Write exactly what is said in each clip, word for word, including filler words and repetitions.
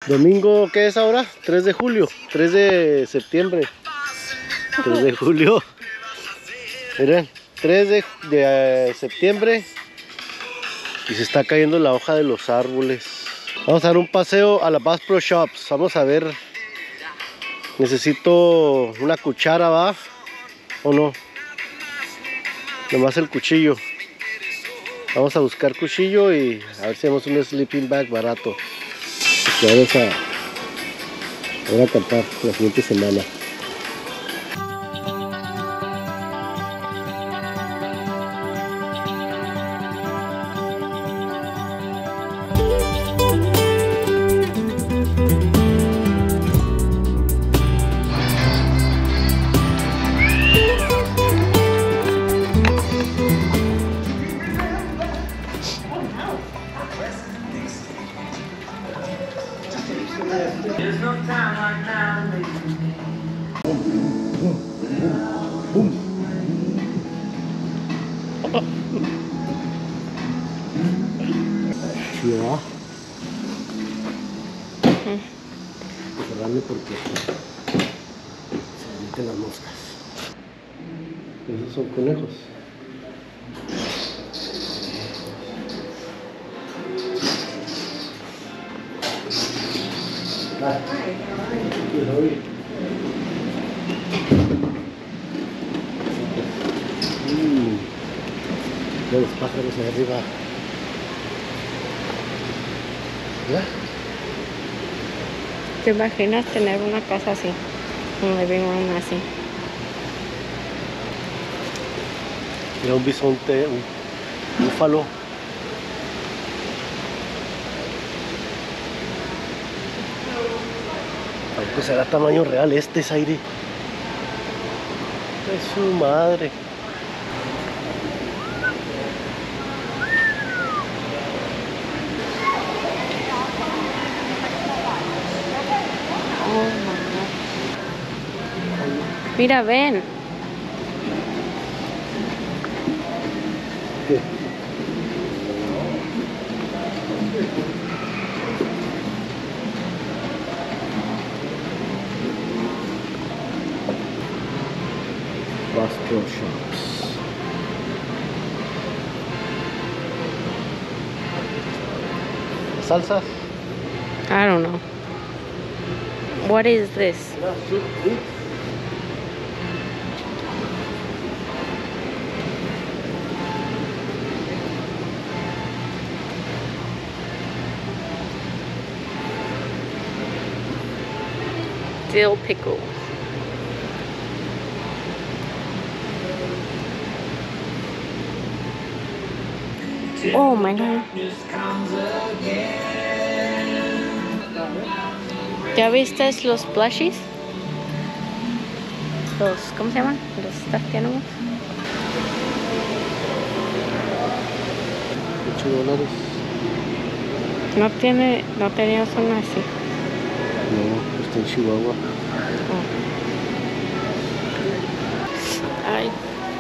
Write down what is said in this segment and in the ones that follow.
Domingo, ¿qué es ahora? tres de julio, tres de septiembre. tres de julio. Miren, tres de, de uh, septiembre. Y se está cayendo la hoja de los árboles. Vamos a dar un paseo a la Bass Pro Shops. Vamos a ver. Necesito una cuchara, ¿va? ¿O no? Nomás el cuchillo. Vamos a buscar cuchillo y a ver si hacemos un sleeping bag barato. Que vamos a, vamos a acampar la siguiente semana. There's no time like now, baby. Chido. Cerrarle porque se meten las moscas. Esos son conejos. Hi. Good, how are you? Mm. Ve los pájaros ahí arriba. ¿Ya? ¿Te imaginas tener una casa así? Un living room así. Mira un bisonte, un búfalo. Pues será tamaño real este, Zairi. Es su madre. Oh my God. Mira, ven. ¿Qué? Bass Pro Shops. ¿Salsas? I don't know. What is this? Dill pickles. Oh my God. ¿Ya viste los plushies? Los, ¿cómo se llaman? Los stuffed animals. ocho dólares. No tiene, no tenías una así. No, está en Chihuahua. Oh. Ay.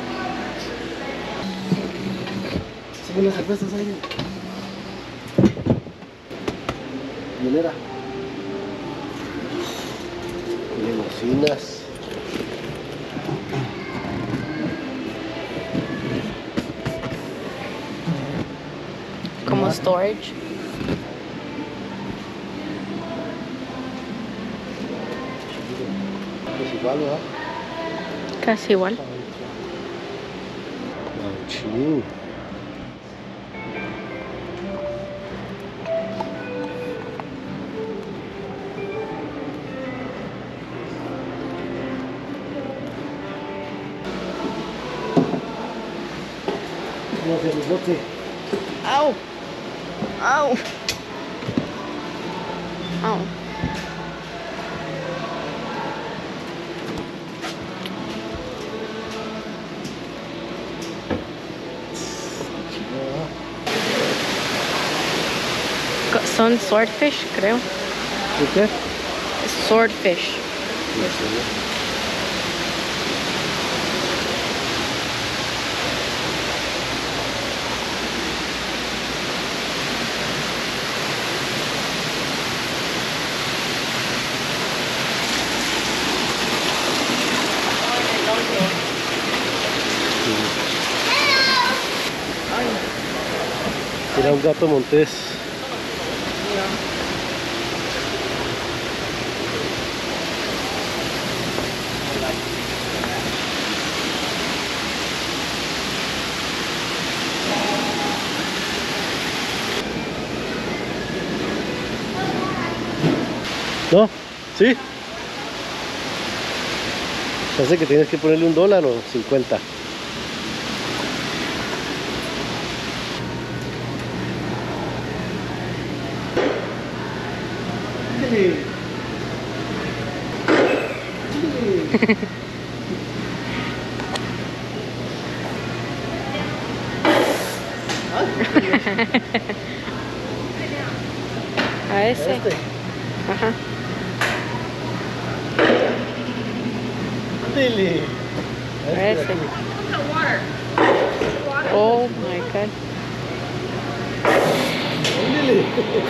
Saca las cervezas ahí. Hielera. Limusinas. Como storage. Pues igual, ¿verdad? Casi igual. Mauchín. Vamos a hacer el bote. Au. Au. Au. Son swordfish, creo. ¿Qué? Swordfish. Era un gato montés. ¿No? ¿Sí? Parece que tienes que ponerle un dólar o cincuenta. A ese. Este. Ajá. Dile. A ese. Oh my god. Dile.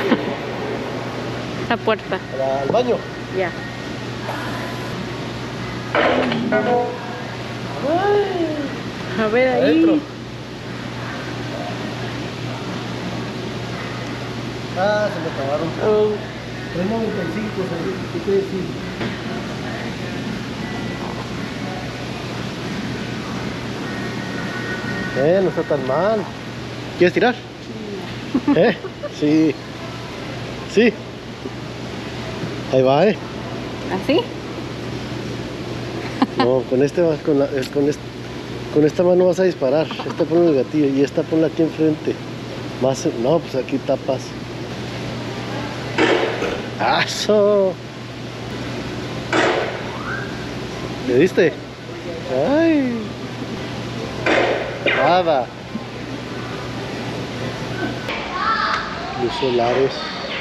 Esa puerta. Para el baño. Ya. A ver ahí. Adentro. Ah, se me acabaron. Oh. tres noventa y cinco, ¿qué te decir? Eh, no está tan mal. ¿Quieres tirar? ¿Eh? Sí. Sí. Ahí va, ¿eh? ¿Así? No, con este vas, con, la, es con, este, con esta mano vas a disparar. Esta pon el gatillo y esta ponla aquí enfrente. Más, no, pues aquí tapas. ¡Aso! ¿Le diste? ¡Ay! Nada. Luz solares.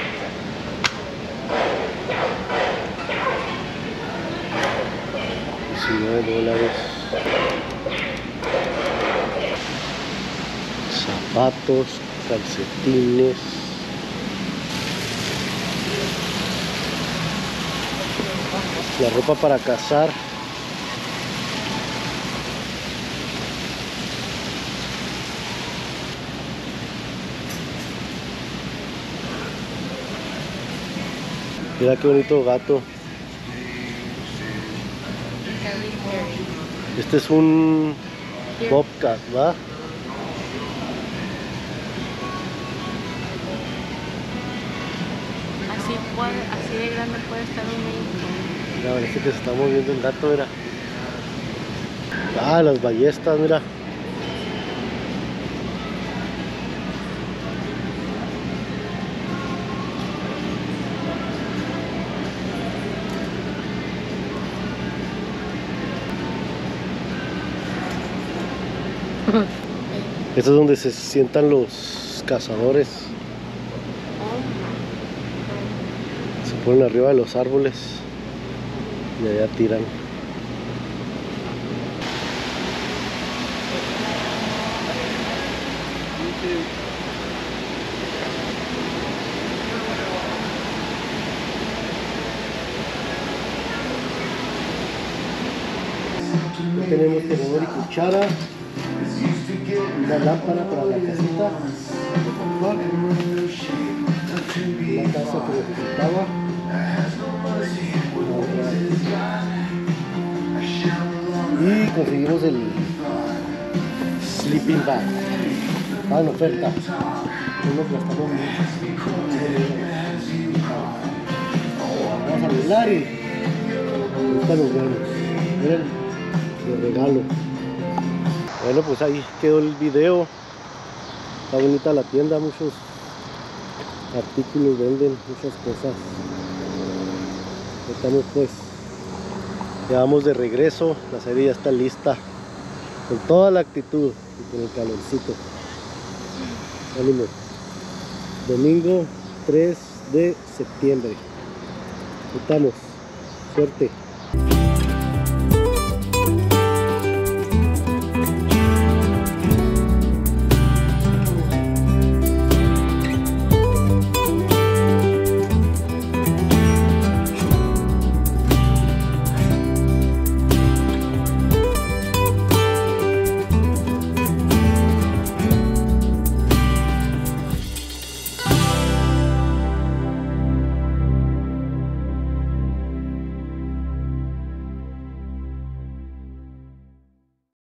diecinueve dólares. Zapatos, calcetines. La ropa para cazar. Mira qué bonito gato. Este es un bobcat, ¿va? Así, puede, así de grande puede estar un niño. Mira, parece que se está moviendo el gato, mira. Ah, las ballestas, mira. Esto es donde se sientan los cazadores. Se ponen arriba de los árboles y allá tiran. Aquí tenemos tenedor y cuchara. Una lámpara para la casita, la casa que necesitaba, y conseguimos el sleeping bag. Ah, en oferta. Uno que gastamos mucho. Vamos a bailar y ahorita nos vemos. Miren, el regalo. Bueno, pues ahí quedó el video. Está bonita la tienda, muchos artículos venden, muchas cosas. Estamos pues, ya vamos de regreso. La serie ya está lista, con toda la actitud y con el calorcito. Ánimo. Domingo tres de septiembre. Estamos. Suerte.